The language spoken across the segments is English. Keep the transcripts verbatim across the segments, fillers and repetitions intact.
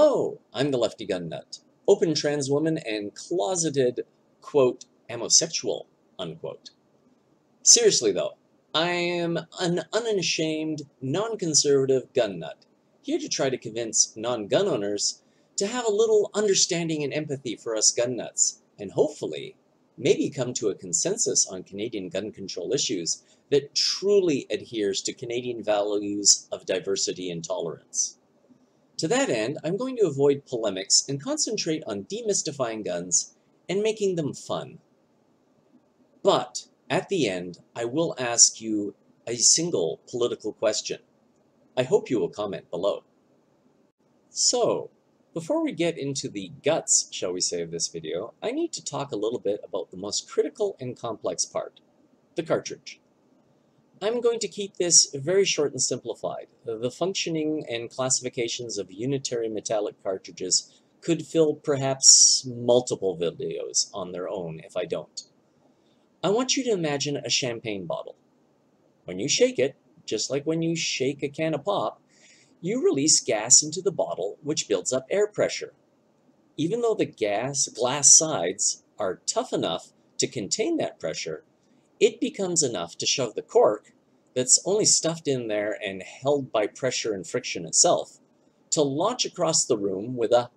Hello, I'm the Lefty Gun Nut, open trans woman and closeted, quote, homosexual, unquote. Seriously though, I am an unashamed, non-conservative gun nut, here to try to convince non-gun owners to have a little understanding and empathy for us gun nuts, and hopefully, maybe come to a consensus on Canadian gun control issues that truly adheres to Canadian values of diversity and tolerance. To that end, I'm going to avoid polemics and concentrate on demystifying guns and making them fun. But at the end, I will ask you a single political question. I hope you will comment below. So, before we get into the guts, shall we say, of this video, I need to talk a little bit about the most critical and complex part, the cartridge. I'm going to keep this very short and simplified. The functioning and classifications of unitary metallic cartridges could fill perhaps multiple videos on their own if I don't. I want you to imagine a champagne bottle. When you shake it, just like when you shake a can of pop, you release gas into the bottle, which builds up air pressure. Even though the gas glass sides are tough enough to contain that pressure, it becomes enough to shove the cork that's only stuffed in there and held by pressure and friction itself to launch across the room with a...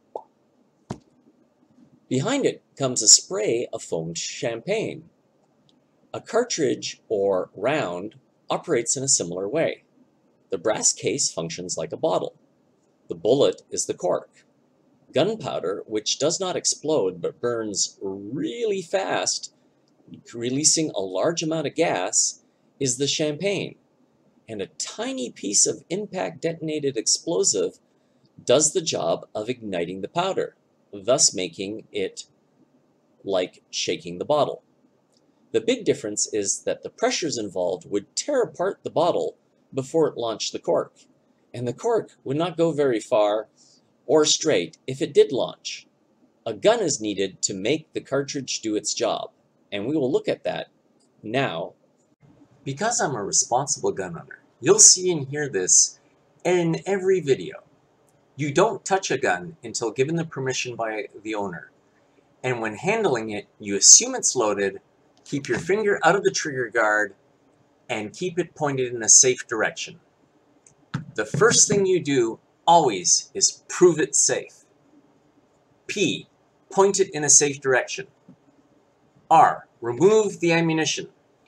Behind it comes a spray of foamed champagne. A cartridge, or round, operates in a similar way. The brass case functions like a bottle. The bullet is the cork. Gunpowder, which does not explode but burns really fast, releasing a large amount of gas, is the champagne. And a tiny piece of impact detonated explosive does the job of igniting the powder, thus making it like shaking the bottle. The big difference is that the pressures involved would tear apart the bottle before it launched the cork, and the cork would not go very far or straight if it did launch. A gun is needed to make the cartridge do its job, and we will look at that now. Because I'm a responsible gun owner, you'll see and hear this in every video. You don't touch a gun until given the permission by the owner, and when handling it, you assume it's loaded, keep your finger out of the trigger guard, and keep it pointed in a safe direction. The first thing you do, always, is prove it safe. P, point it in a safe direction. R, remove the ammunition.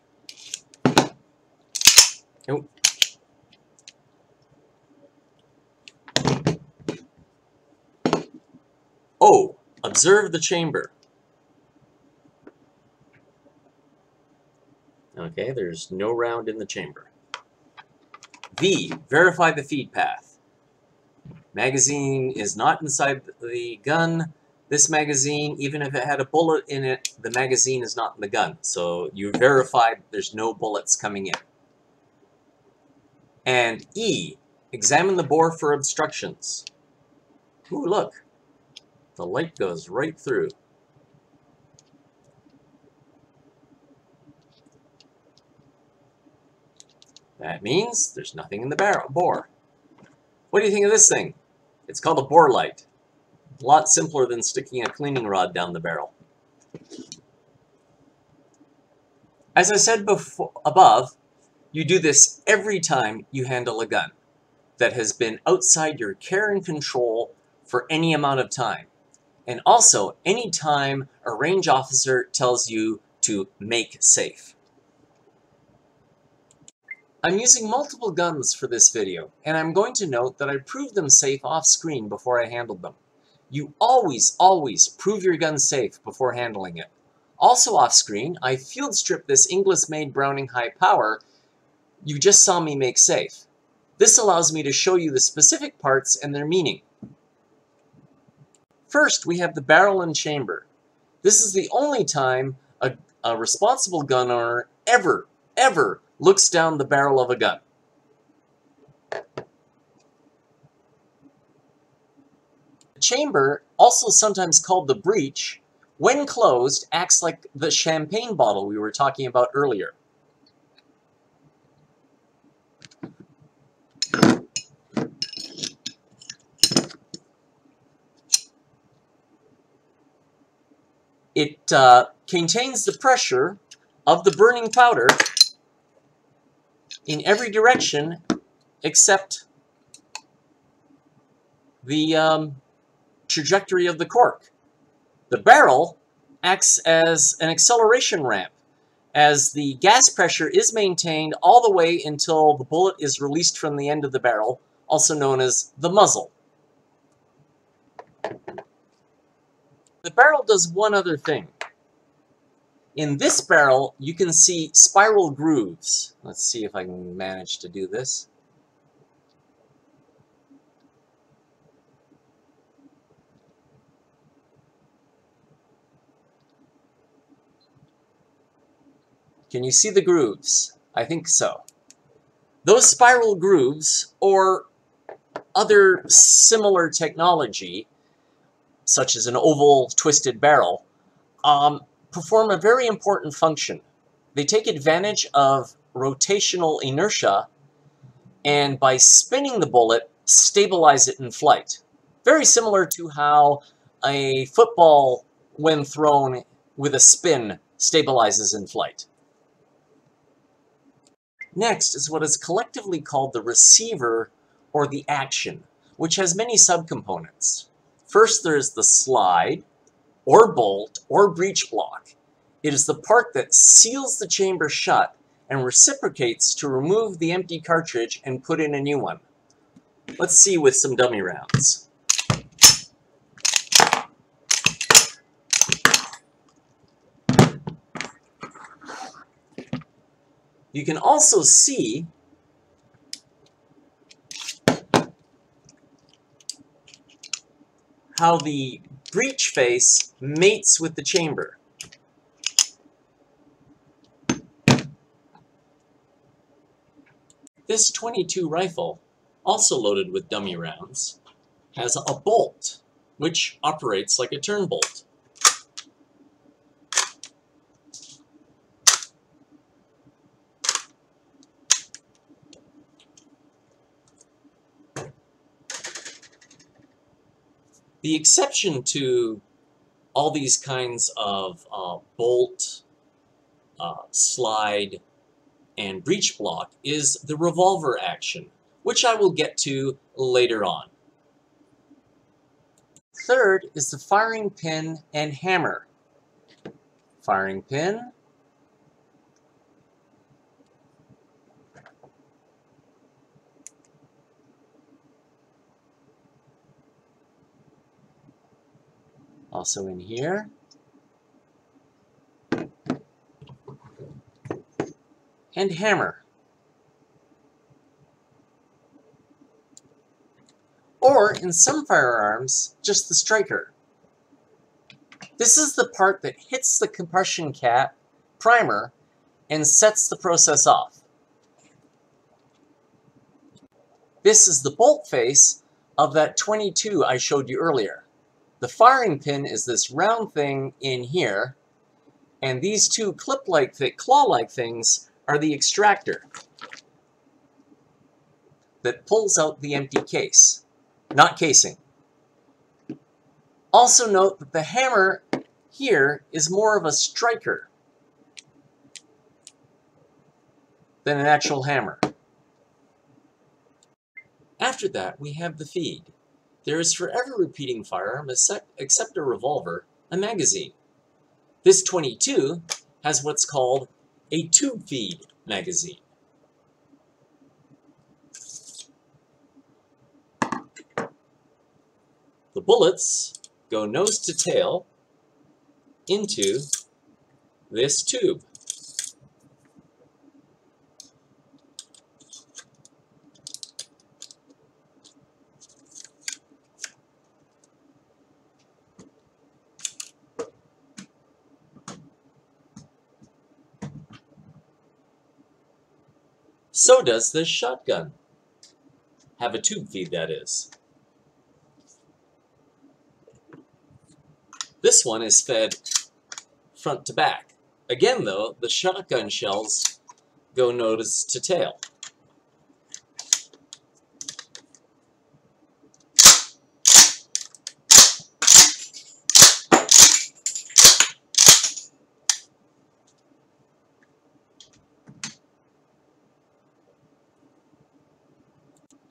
Oh. O, observe the chamber. Okay, there's no round in the chamber. V, verify the feed path. Magazine is not inside the gun. This magazine, even if it had a bullet in it, the magazine is not in the gun. So you verified there's no bullets coming in. And E, examine the bore for obstructions. Ooh, look. The light goes right through. That means there's nothing in the barrel bore. What do you think of this thing? It's called a bore light. A lot simpler than sticking a cleaning rod down the barrel. As I said before, above, you do this every time you handle a gun that has been outside your care and control for any amount of time. And also, any time a range officer tells you to make safe. I'm using multiple guns for this video, and I'm going to note that I proved them safe off screen before I handled them. You always, always prove your gun safe before handling it. Also off screen, I field stripped this English-made Browning high power you just saw me make safe. This allows me to show you the specific parts and their meaning. First, we have the barrel and chamber. This is the only time a, a responsible gun owner ever, ever looks down the barrel of a gun. The chamber, also sometimes called the breech, when closed, acts like the champagne bottle we were talking about earlier. It uh, contains the pressure of the burning powder in every direction except the um, trajectory of the cork. The barrel acts as an acceleration ramp, as the gas pressure is maintained all the way until the bullet is released from the end of the barrel, also known as the muzzle. The barrel does one other thing. In this barrel, you can see spiral grooves. Let's see if I can manage to do this. Can you see the grooves? I think so. Those spiral grooves, or other similar technology, such as an oval twisted barrel, um, perform a very important function. They take advantage of rotational inertia and by spinning the bullet, stabilize it in flight. Very similar to how a football, when thrown with a spin, stabilizes in flight. Next is what is collectively called the receiver or the action, which has many subcomponents. First, there's the slide, or bolt, or breech block. It is the part that seals the chamber shut and reciprocates to remove the empty cartridge and put in a new one. Let's see with some dummy rounds. You can also see how the breech face mates with the chamber. This twenty-two rifle, also loaded with dummy rounds, has a bolt, which operates like a turn bolt. The exception to all these kinds of uh, bolt, uh, slide, and breech block is the revolver action, which I will get to later on. Third is the firing pin and hammer. Firing pin, also in here, and hammer. Or, in some firearms, just the striker. This is the part that hits the compression cap primer and sets the process off. This is the bolt face of that twenty-two I showed you earlier. The firing pin is this round thing in here, and these two clip-like, claw-like things are the extractor that pulls out the empty case, not casing. Also note that the hammer here is more of a striker than an actual hammer. After that, we have the feed. There is for every repeating firearm, except a revolver, a magazine. This twenty-two has what's called a tube feed magazine. The bullets go nose to tail into this tube. So does this shotgun. Have a tube feed, that is. This one is fed front to back. Again, though, the shotgun shells go nose to tail.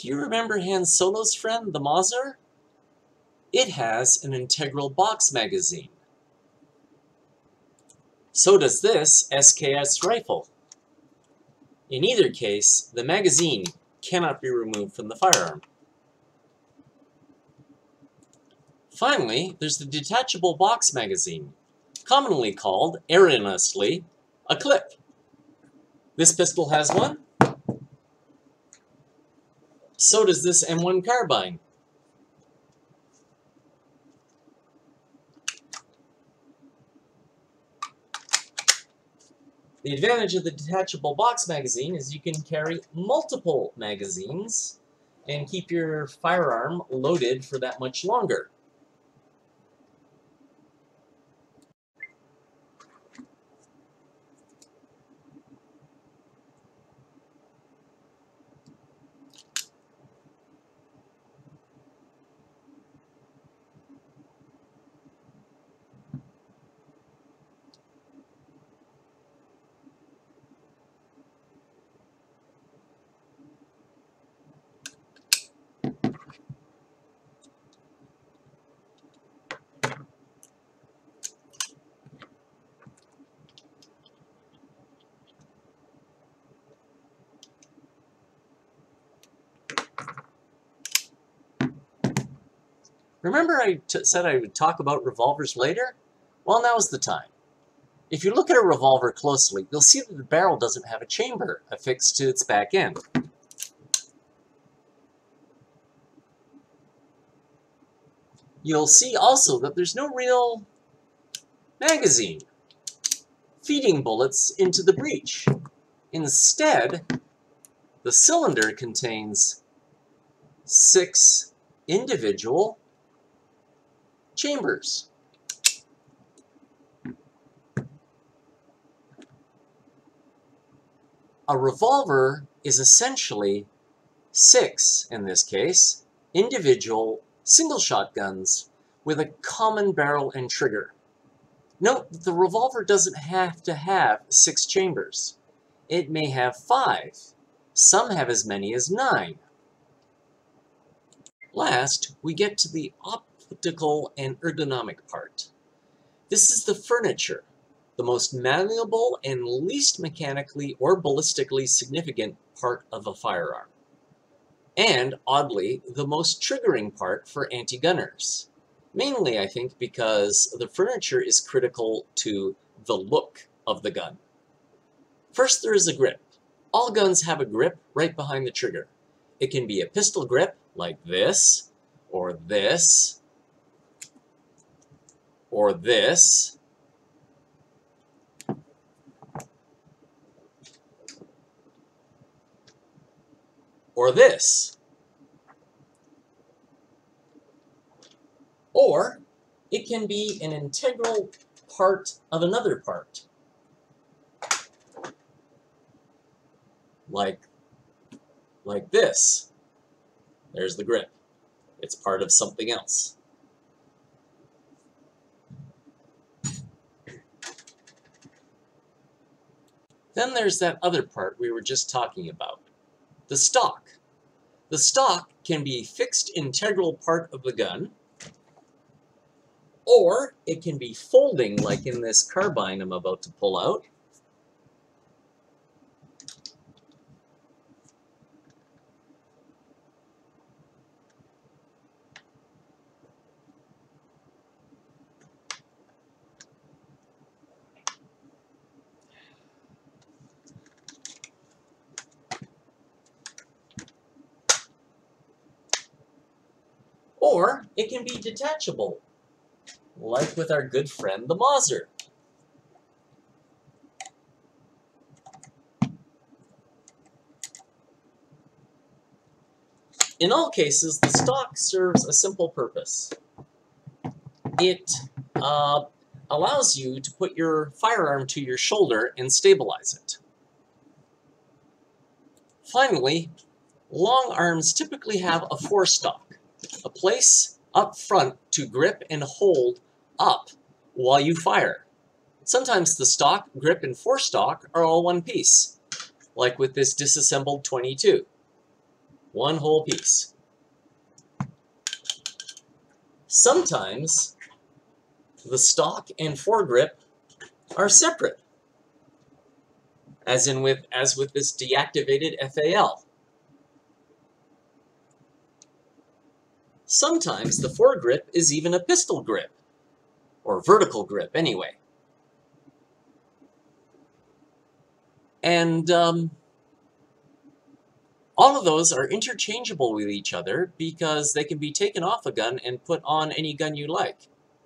Do you remember Han Solo's friend, the Mauser? It has an integral box magazine. So does this S K S rifle. In either case, the magazine cannot be removed from the firearm. Finally, there's the detachable box magazine, commonly called, erroneously, a clip. This pistol has one. So does this M one carbine. The advantage of the detachable box magazine is you can carry multiple magazines and keep your firearm loaded for that much longer. Remember I t said I would talk about revolvers later? Well, now's the time. If you look at a revolver closely, you'll see that the barrel doesn't have a chamber affixed to its back end. You'll see also that there's no real magazine feeding bullets into the breech. Instead, the cylinder contains six individual chambers. A revolver is essentially six, in this case, individual single shotguns with a common barrel and trigger. Note that the revolver doesn't have to have six chambers. It may have five. Some have as many as nine. Last, we get to the optical and ergonomic part. This is the furniture, the most malleable and least mechanically or ballistically significant part of a firearm. And, oddly, the most triggering part for anti-gunners. Mainly, I think, because the furniture is critical to the look of the gun. First, there is a grip. All guns have a grip right behind the trigger. It can be a pistol grip, like this, or this, or this, or this. Or it can be an integral part of another part. Like, like this. There's the grip. It's part of something else. Then there's that other part we were just talking about, the stock. The stock can be a fixed integral part of the gun, or it can be folding, like in this carbine I'm about to pull out. Or it can be detachable, like with our good friend the Mauser. In all cases, the stock serves a simple purpose. It uh, allows you to put your firearm to your shoulder and stabilize it. Finally, long arms typically have a forestock, a place up front to grip and hold up while you fire. Sometimes the stock, grip, and forestock are all one piece, like with this disassembled twenty-two. One whole piece. Sometimes the stock and foregrip are separate, as in with as with this deactivated F A L. Sometimes the foregrip is even a pistol grip, or vertical grip anyway. And um, all of those are interchangeable with each other because they can be taken off a gun and put on any gun you like.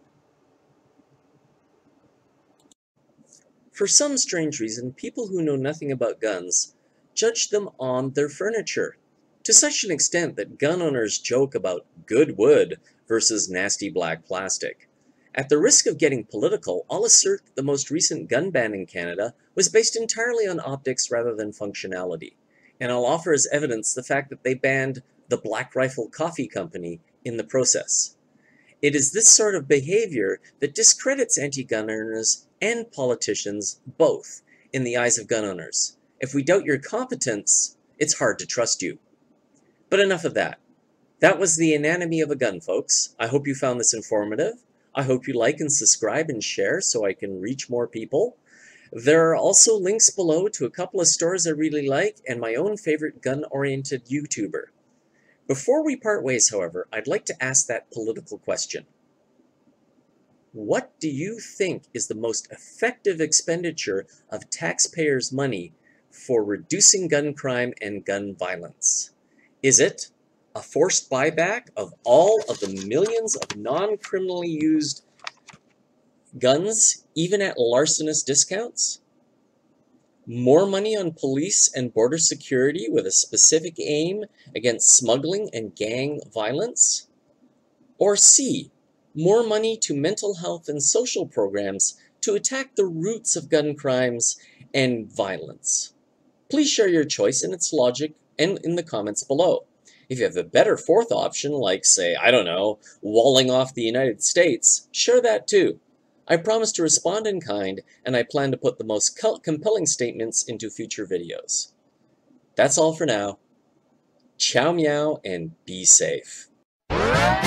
For some strange reason, people who know nothing about guns judge them on their furniture, to such an extent that gun owners joke about good wood versus nasty black plastic. At the risk of getting political, I'll assert that the most recent gun ban in Canada was based entirely on optics rather than functionality, and I'll offer as evidence the fact that they banned the Black Rifle Coffee Company in the process. It is this sort of behavior that discredits anti-gun owners and politicians both in the eyes of gun owners. If we doubt your competence, it's hard to trust you. But enough of that. That was the anatomy of a gun, folks. I hope you found this informative. I hope you like and subscribe and share so I can reach more people. There are also links below to a couple of stores I really like and my own favorite gun-oriented YouTuber. Before we part ways, however, I'd like to ask that political question. What do you think is the most effective expenditure of taxpayers' money for reducing gun crime and gun violence? Is it a forced buyback of all of the millions of non-criminally used guns, even at larcenous discounts? More money on police and border security with a specific aim against smuggling and gang violence? Or C, more money to mental health and social programs to attack the roots of gun crimes and violence? Please share your choice and its logic and in the comments below. If you have a better fourth option, like, say, I don't know, walling off the United States, share that too. I promise to respond in kind, and I plan to put the most compelling statements into future videos. That's all for now. Ciao meow and be safe.